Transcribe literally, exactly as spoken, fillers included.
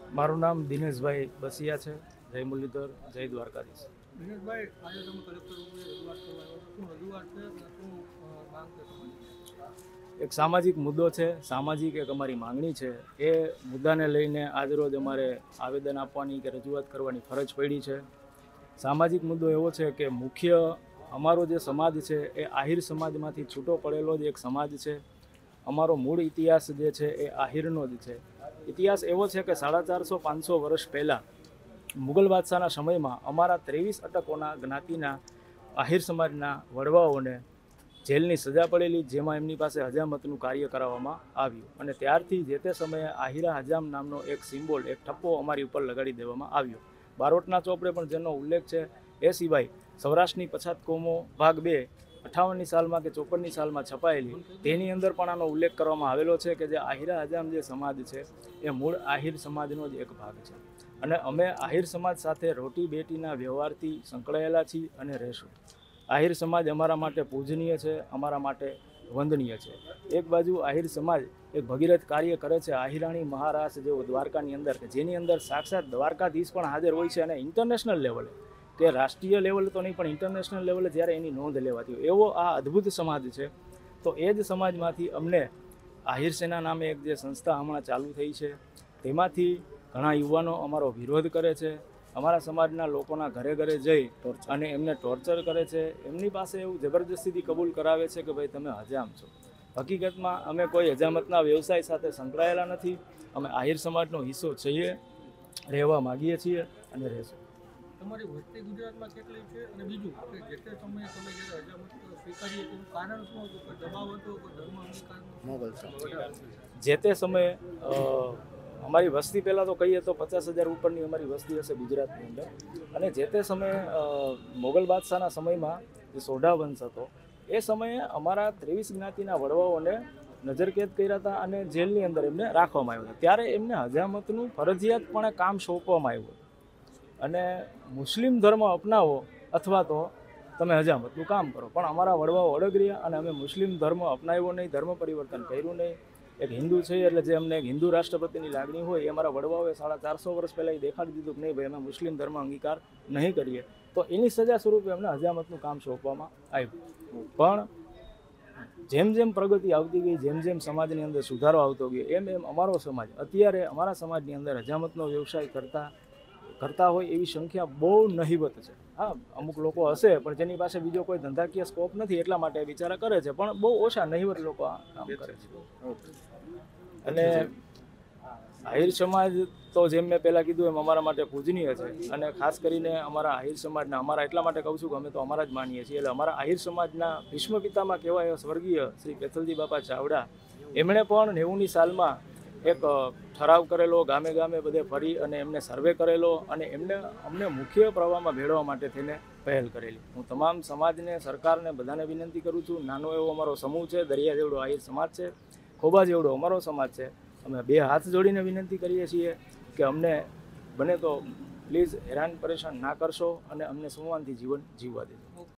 મારું નામ દિનેશભાઈ બસિયા છે. જય મુરલીધર, જય દ્વારકાધીશ. દિનેશભાઈ, આજે તમે કલેક્ટર રજૂઆત કરવા આવ્યા છો. શું રજૂઆત છે અને શું માંગ છે તમારી? એક સામાજિક મુદ્દો છે, સામાજિક એક અમારી માંગણી છે. એ મુદ્દાને લઈને આજરોજ અમારે આવેદન આપવાની કે રજૂઆત કરવાની ફરજ પડી છે. સામાજિક મુદ્દો એવો છે કે મુખ્ય અમારો જે સમાજ છે એ આહિર સમાજમાંથી છૂટો પડેલો જ એક સમાજ છે. અમારો મૂળ ઇતિહાસ જે છે એ આહિરનો જ છે. ઇતિહાસ એવો છે કે સાડા ચારસો પાંચસો વર્ષ પહેલાં મુગલ બાદશાહના સમયમાં અમારા ત્રેવીસ અટકોના જ્ઞાતિના આહિર સમાજના વડવાઓને જેલની સજા પડેલી, જેમાં એમની પાસે હજામતનું કાર્ય કરાવવામાં આવ્યું. અને ત્યારથી જે તે સમયે આહિરા હજામ નામનો એક સિમ્બોલ, એક ઠપ્પો અમારી ઉપર લગાડી દેવામાં આવ્યો. બારોટના ચોપડે પણ જેનો ઉલ્લેખ છે. એ સિવાય સૌરાષ્ટ્રની પછાત કોમો ભાગ બે અઠાવનની સાલમાં કે ચોપનની સાલમાં છપાયેલી, તેની અંદર પણ આનો ઉલ્લેખ કરવામાં આવેલો છે કે જે આહિરા હજામ જે સમાજ છે એ મૂળ આહિર સમાજનો જ એક ભાગ છે. અને અમે આહિર સમાજ સાથે રોટી બેટીના વ્યવહારથી સંકળાયેલા છીએ અને રહેશું. આહિર સમાજ અમારા માટે પૂજનીય છે, અમારા માટે વંદનીય છે. એક બાજુ આહિર સમાજ એક ભગીરથ કાર્ય કરે છે, આહિરાણી મહારાસ જેવો દ્વારકાની અંદર, કે જેની અંદર સાક્ષાત દ્વારકાધીશ પણ હાજર હોય છે. અને ઇન્ટરનેશનલ લેવલે, કે રાષ્ટ્રીય લેવલે તો નહીં પણ ઇન્ટરનેશનલ લેવલે જ્યારે એની નોંધ લેવાતી હોય એવો આ અદ્ભુત સમાજ છે. તો એ જ સમાજમાંથી અમને આહિર સેના નામે એક જે સંસ્થા હમણાં ચાલુ થઈ છે, તેમાંથી ઘણા યુવાનો અમારો વિરોધ કરે છે. અમારા સમાજના લોકોના ઘરે ઘરે જઈ અને એમને ટોર્ચર કરે છે. એમની પાસે એવું જબરજસ્તીથી કબૂલ કરાવે છે કે ભાઈ તમે હજામ છો. હકીકતમાં અમે કોઈ હજામતના વ્યવસાય સાથે સંકળાયેલા નથી. અમે આહિર સમાજનો હિસ્સો છીએ, રહેવા માગીએ છીએ અને રહેશું. તમારી વસ્તી ગુજરાતમાં કેટલી છે? અને બીજું કે જે તે સમયે તમે જ્યારે હજામત સ્વીકારીએ તેનું કારણ શું હતું? કોઈ દબાવ હતો, કોઈ ધર્મ અંગીકારનો? જે તે સમયે અમારી વસ્તી પહેલાં તો કહીએ તો પચાસ હજાર ઉપરની અમારી વસ્તી હશે ગુજરાતની અંદર. અને જે તે સમયે મોગલ બાદશાહના સમયમાં જે સોઢા વંશ હતો, એ સમયે અમારા ત્રેવીસ જ્ઞાતિના વડવાઓને નજરકેદ કર્યા હતા અને જેલની અંદર એમને રાખવામાં આવ્યા હતા. ત્યારે એમને હજામતનું ફરજિયાતપણે કામ સોંપવામાં આવ્યું. અને મુસ્લિમ ધર્મ અપનાવો અથવા તો તમે હજામતનું કામ કરો. પણ અમારા વડવાઓ અડગ રહ્યા અને અમે મુસ્લિમ ધર્મ અપનાવ્યો નહીં, ધર્મ પરિવર્તન કર્યું નહીં. એક હિન્દુ છે એટલે જે અમને એક હિન્દુ રાષ્ટ્રપતિની લાગણી હોય, એ અમારા વડવાઓએ સાડા ચારસો વર્ષ પહેલાં એ દેખાડી દીધું કે નહીં ભાઈ અમે મુસ્લિમ ધર્મ અંગીકાર નહીં કરીએ. તો એની સજા સ્વરૂપે અમને હજામતનું કામ સોંપવામાં આવ્યું. પણ જેમ જેમ પ્રગતિ આવતી ગઈ, જેમ જેમ સમાજની અંદર સુધારો આવતો ગયો, એમ એમ અમારો સમાજ અત્યારે અમારા સમાજની અંદર હજામતનો વ્યવસાય કરતા કરતા હોય એવી સંખ્યા બહુ નહિવત છે. હા, અમુક લોકો હશે પણ જેની પાસે બીજો કોઈ ધંધાકીય સ્કોપ નથી, એટલા માટે બિચારા કરે છે. પણ બહુ ઓછા નહિવત લોકો આ કામ કરે છે. અને આહિર સમાજ તો જેમ મેં પહેલાં કીધું એમ અમારા માટે પૂજનીય છે. અને ખાસ કરીને અમારા આહિર સમાજના, અમારા એટલા માટે કહું છું કે અમે તો અમારા જ માનીએ છીએ. એટલે અમારા આહિર સમાજના ભીષ્મ પિતામાં કહેવાય સ્વર્ગીય શ્રી પેથલજી બાપા ચાવડા, એમણે પણ નેવુંની સાલમાં એક ઠરાવ કરેલો, ગામે ગામે બધે ફરી અને એમને સર્વે કરેલો અને એમને અમને મુખ્ય પ્રવાહમાં ભેળવવા માટે થઈને પહેલ કરેલી. હું તમામ સમાજને, સરકારને, બધાને વિનંતી કરું છું. નાનો એવો અમારો સમૂહ છે, દરિયા જેવડો આહિર સમાજ છે, ખોબા જેવડો અમારો સમાજ છે. અમે બે હાથ જોડીને વિનંતી કરીએ છીએ કે અમને બને તો પ્લીઝ હેરાન પરેશાન ના કરશો અને અમને સંવાનથી જીવન જીવવા દેજો.